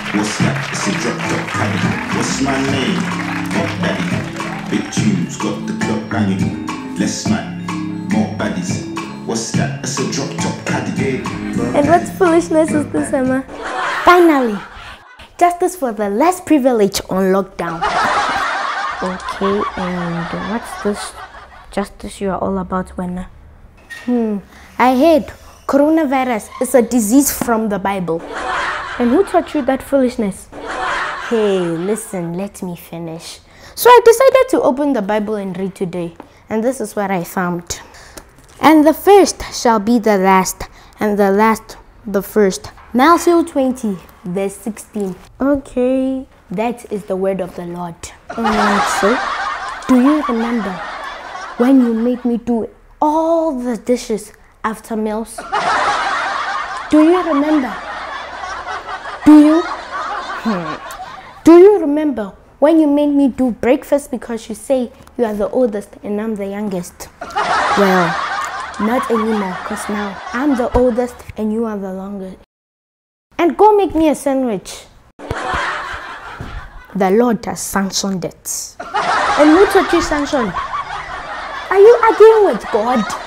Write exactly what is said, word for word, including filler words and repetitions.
What's that? It's a drop top caddy. What's my name? Pop Daddy. Big tunes, got the clock banging. Less smack, more baddies. What's that? It's a drop top caddy. And what foolishness is this, Emma? Finally, justice for the less privileged on lockdown. Okay, and what's this justice you are all about, Wenna? Hmm, I heard coronavirus is a disease from the Bible. And who taught you that foolishness? Hey, listen, let me finish. So I decided to open the Bible and read today. And this is what I found. And the first shall be the last, and the last the first. Matthew twenty, verse sixteen. Okay, that is the word of the Lord. And so, do you remember when you made me do all the dishes after meals? Do you remember? Do you? Hmm. Do you remember when you made me do breakfast because you say you are the oldest and I'm the youngest? Well, not anymore, because now I'm the oldest and you are the longest. And go make me a sandwich. The Lord has sanctioned it. And who taught you sanction? Are you arguing with God?